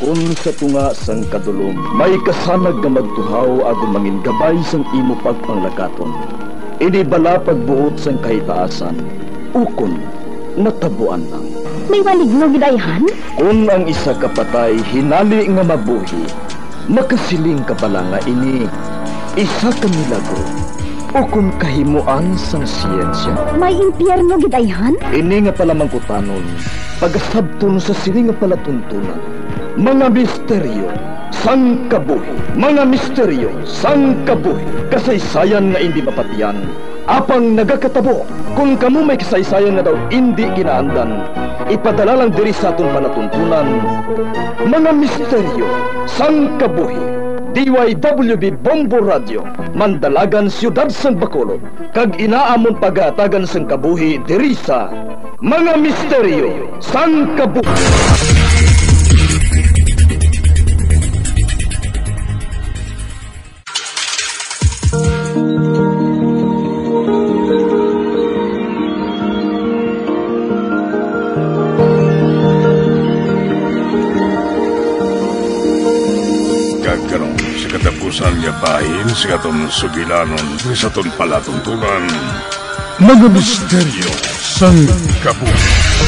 Kung sa tunga sang kadulom, may kasanag nga magtuhaw agon mangin gabay sang imo pagpanglakaton. Ini bala pagbuot sang kahitaasan, ukon natabuan lang. May maligno gidayhan? Kung ang isa kapatay hinali nga mabuhi, makasiling ka pala nga ini isa ka milagro o kung kahimuan sang siyensya. May impyerno gidayhan? Ini nga pala mangkutanon, pagasabton sa sini nga pala tuntunan. Mga misteryo sang kabuhi, mga misteryo sang kabuhi, kasaysayan nga hindi mapatiyan, apang nagakatabo. Kung kamo may kasaysayan nga daw hindi ginaandan, ipadala lang diri sa atong palatuntunan. Mga misteryo sang kabuhi, DYWB Bombo Radio, Mandalagan, Siyudad sang Bacolod, kag inaamon pagatagan sang kabuhi diri sa Mga Misteryo sang Kabuhi. Katapusan niya bahin sa katong sugilanon sa ton palatuntunan. Mga misteryo sang kabuhi.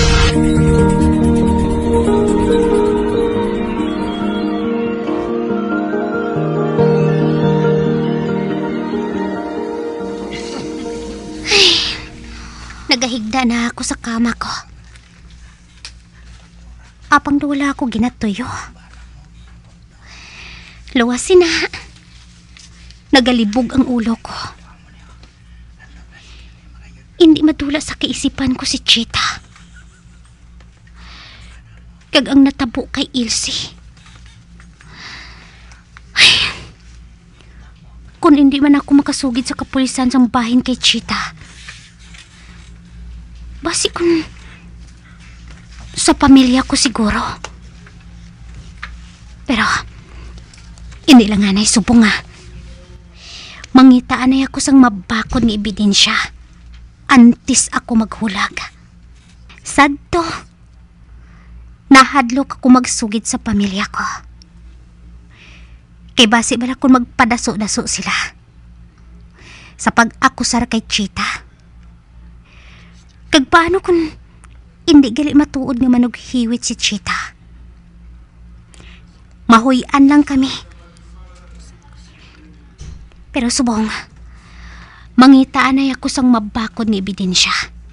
Ay, nagahigda na ako sa kama ko. Apang wala ako ginatuyo. Luwasin na. Nagalibog ang ulo ko. Hindi madula sa kaisipan ko si Chita. Kag ang natabo kay Ilse. Ay, kung hindi man ako makasugid sa kapulisan sa bahin kay Chita, basi kung sa pamilya ko siguro. Pero hindi lang nga na isubong nga. Mangitaan na ako sang mabakod ng ebidensya. Antes ako maghulag. Sadto, nahadlok ako magsugid sa pamilya ko. Kay basi bala kung magpadaso-daso sila sa pag-akusar kay Chita. Kag paano kung hindi gali matuod nga manughiwit si Chita? Mahuyan lang kami. Pero subong, mangitaan ay ako sang mabakod ng ebidensya.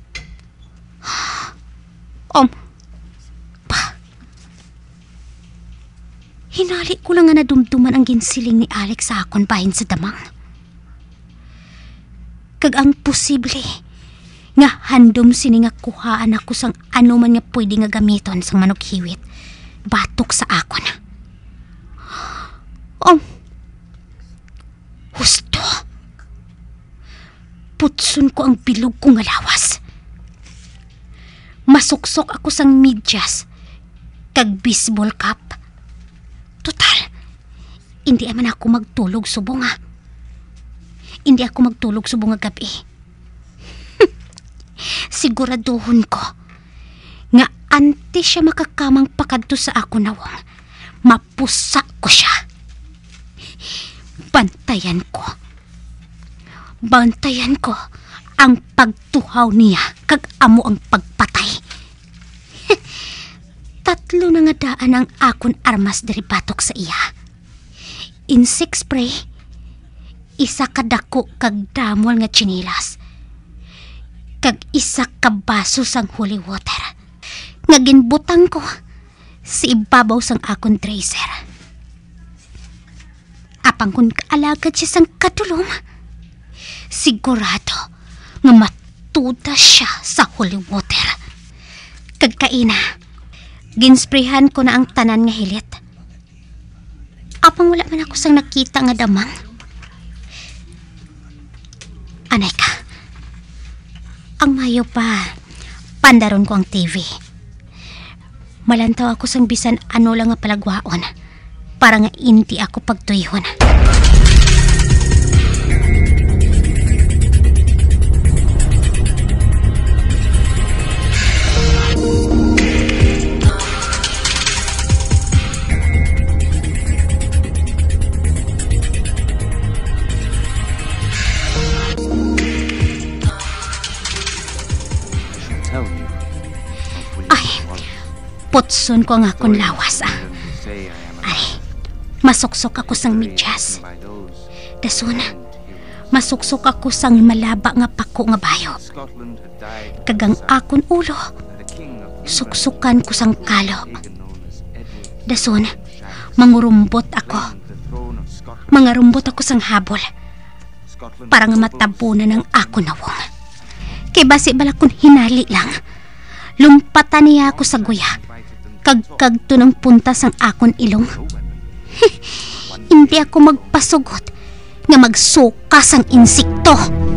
Hinali ko lang nga nadumduman ang ginsiling ni Alex sa akon bahin sa damang. Kag ang posible, nga handom sini nga kuhaan ako sang ano man nga pwede nga gamiton sang manughiwit, batok sa akon. Husto. Putsun ko ang bilog kong alawas. Masuksok ako sang medyas kag baseball cap. Total, hindi man ako magtulog subong nga. Hindi ako magtulog subong nga gabi. Siguraduhon ko nga antes siya makakamang pakadto sa ako nawang, mapusa ko siya. Bantayan ko ang pagtuhaw niya kag amo ang pagpatay. Tatlo na nga daan ang akon armas diri batok sa iya. Insect spray, isa ka dako kag damol nga chinilas, kag isa ka baso sang holy water nga ginbutang ko sa ibabaw sang akon tracer. Apang kung kaalagad siya sang kadulom, sigurado nga matuda siya sa holy water. Kagkaina, ginsprehan ko na ang tanan nga hilit. Apang wala man ako sang nakita nga damang. Anay ka, ang mayo pa, pandaron ko ang TV. Malantaw ako sang bisan ano lang nga palagwaon, para nga hindi ako pagtuyhon. lugson ko ang akong lawas. Ay, masuksok ako sang medyas. Dason, masuksok ako sang malaba nga pako nga bayo. Kagang akon ulo, suksukan ko sang kalop. Dason, mangurumbot ako. Mangarumbot ako sang habol. Para nga matabunan ng ako nawong. Kay basi balakon hinali lang. Lumpatan niya ako sa guya. Kagkagto ng puntas ang akon ilong. Hindi ako magpasugot nga magsukas ang insekto.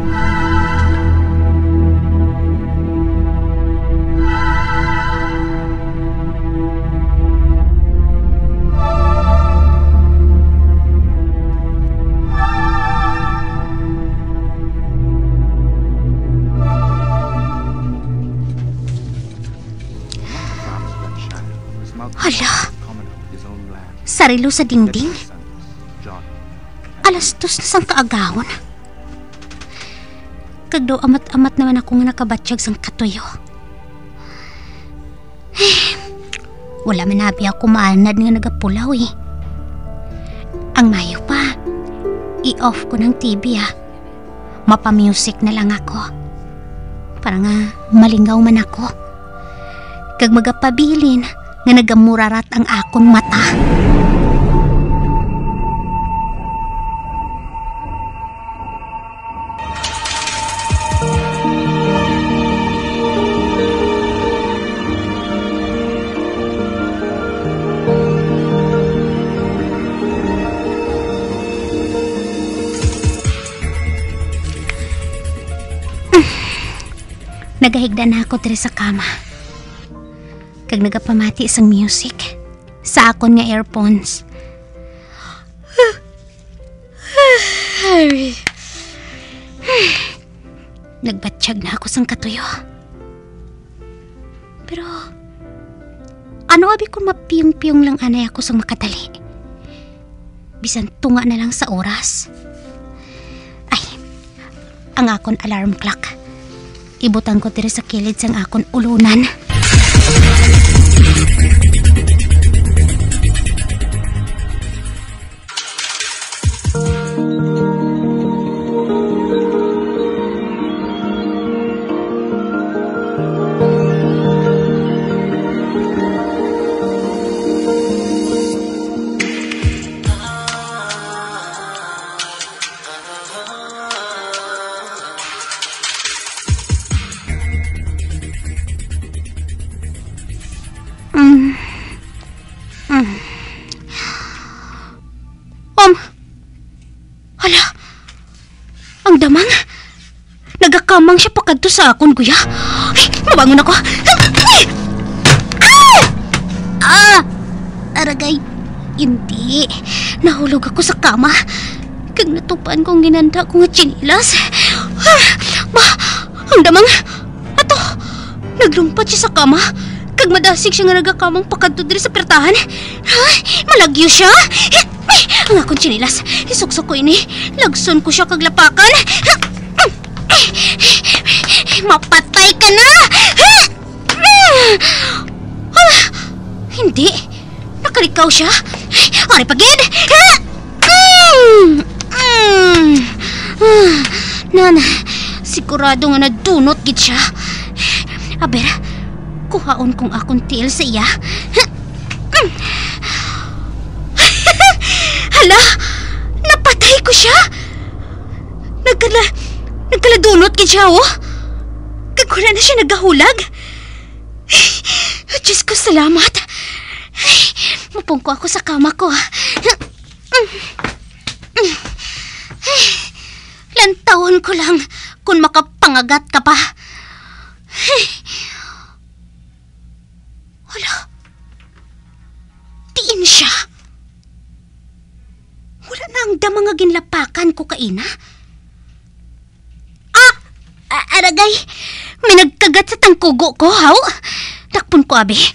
Hala, sarilo sa dingding. Alas 2 na sang kaagahon. Kagdaw amat-amat naman ako nga nakabatsyag sang katuyo. Wala man nabi ako maanad nga nagapulaw eh. Ang mayo pa, i-off ko ng TV Mapa-music na lang ako. Para nga malingaw man ako. Kag magapabilin nga nagamurarat ang akon mata. Nagahigda na ako diri sa kama. Kag nagapamati sang music sa akon nga earphones. Nagbatsyag na ako sang katuyo. Pero ano abi kung mapiyong-piyong lang anay ako sang makadali? Bisan tunga na lang sa oras. Ay, ang akon alarm clock. Ibutang ko diri sa kilid sang akon ulunan. Hala, ang damang. Nagakamang siya pakadto sa akon, kuya. Ay, mabangon ako. Aragay, hindi. Nahulog ako sa kama. Kag natupan kong ginanda ko nga tsinilas. Ang damang. Ato, naglumpat siya sa kama. Kag madasig siya nga nagakamang pakadto diri sa pertahan. Ay, malagyo siya. Ang akong tsinilas, isuksok ko ini. Lagson ko siya kaglapakan. Mapatay ka na! Hindi. Nakalikaw siya. Ari pagid! Nana, sigurado nga nadunot gid siya. Aber, kuhaon kong akong tiil sa iya. Hala! Napatay ko siya! Nagkaladunot gid siya, oh! Kagkula na siya nagahulag! Diyos ko, salamat! Mapungko ako sa kama ko, Lantawon ko lang kung makapangagat ka pa. Hala! Tiin siya! Wala na ang damang nga ginlapakan ko kaina. Aragay, may nagkagat sa tangkugo ko, haw? Takpon ko, abi.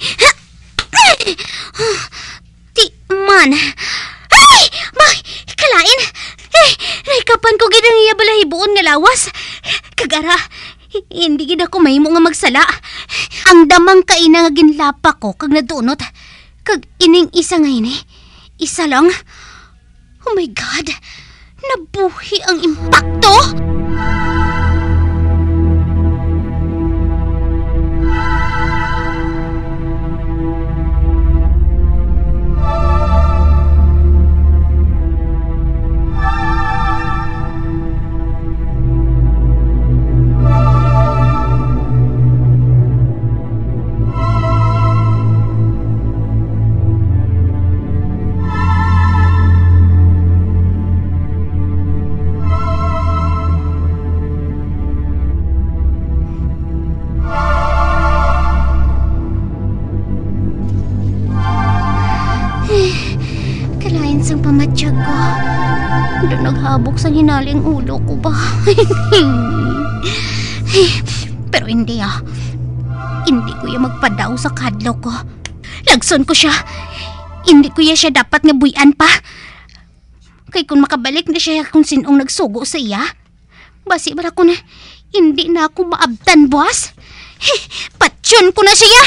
Ti, man. Ay! Kalain! Naikapan ko ginang iya balahibuon nga lawas. Kagara, hindi gid ako mahimo nga magsala. Ang damang kaina nga ginlapa ko kag nadunot. Kag ining isa ngayon isa lang. Oh my God! Nabuhi ang impakto! Sang pamatsyag ko. Doon naghabok sa hinaling ulo ko ba? Pero hindi Hindi ko yung magpadaw sa kadlaw ko. Lagson ko siya. Hindi ko siya dapat nga buyan pa. Kay kung makabalik na siya kung sinong nagsugo sa iya, basi bara ko na hindi na ako maabtan, boss. Patsyon ko na siya.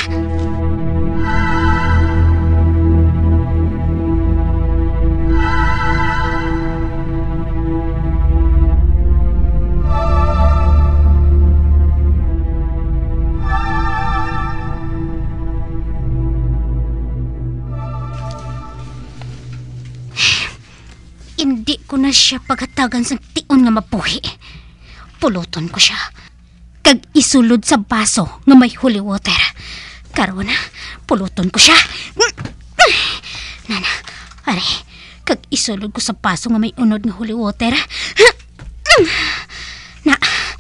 Hindi ko na siya pagatagan sa tion nga mapuhi. Puluton ko siya. Kag isulod sa baso nga may holy water. Karon na, puluton ko siya. Nana, are, kag isulod ko sa baso nga may unod nga holy water. Na,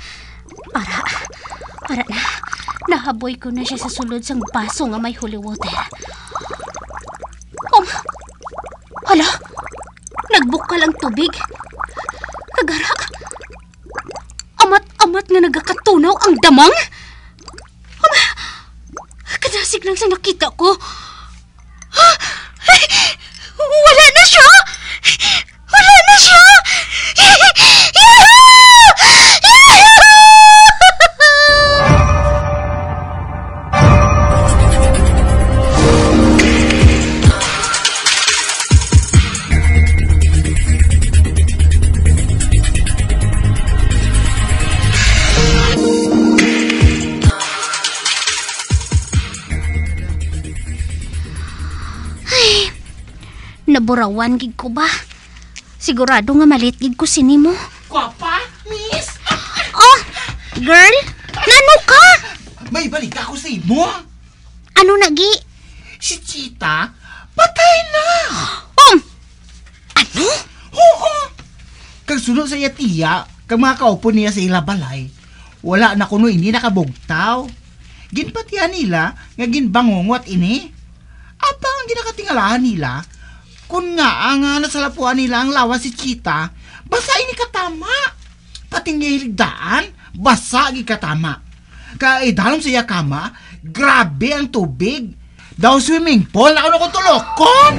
ara na. Nahaboy ko na siya sa sulod sang baso nga may holy water. Hala, nagbukal ang tubig. Kagara, amat nga nagakatunaw ang damang. Kadasig lang sa nakita ko. Wala na siya! Wala na siya! Naburawan gid ko ba? Sigurado nga malit gid ko sini mo. Gwapa, miss! Oh, girl, nano ka? May balik ako sa imo. Ano nagi? Si Chita, patay na! Ano? Oo! Kag sunod sa iya tiya, kag mga kaupo niya sa ila balay, wala na kuno hindi nakabugtaw. Ginpatihan nila nga ginbangongot ini. Apang ang ginakatingalahan nila, kung nga ang nasalapuan nila ang lawas si Chita, basa ini katama. Pating ngihigdaan, basa gi katama. Kaya dalom sa iya kama, grabe ang tubig. Daw swimming pool na ano kong tulokon.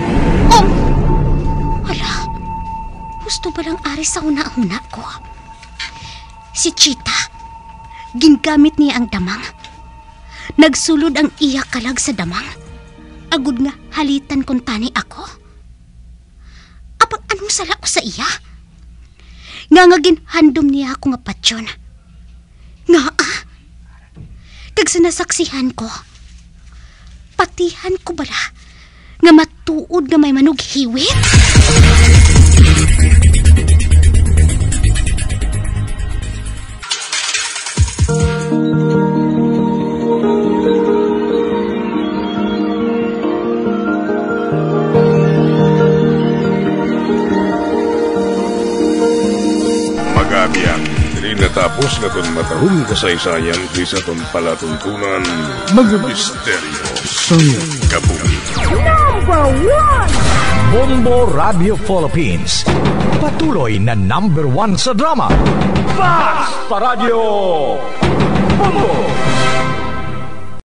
Hala, gusto ba lang ari sa una-una ko? Si Chita, gingamit niya ang damang. Nagsulod ang iya kalag sa damang. Agud nga halitan kung tani ako. Apang anong sala ko sa iya? Nga ginhandom niya ako nga patsyon. Nga kag sinasaksihan ko, patihan ko bala nga matuod nga may manughiwit? Natapos na itong matahong kasaysayan di sa itong palatuntunan, mga misteryo sa kabuhi. Number 1! Bombo Radio Philippines. Patuloy na number 1 sa drama. Basta Radio Bombo!